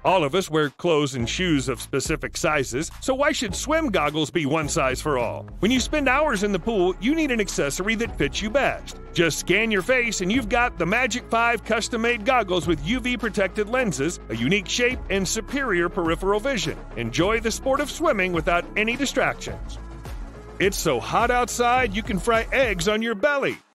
All of us wear clothes and shoes of specific sizes, so why should swim goggles be one size for all? When you spend hours in the pool, you need an accessory that fits you best. Just scan your face and you've got the Magic 5 custom-made goggles with UV-protected lenses, a unique shape, and superior peripheral vision. Enjoy the sport of swimming without any distractions. It's so hot outside you can fry eggs on your belly.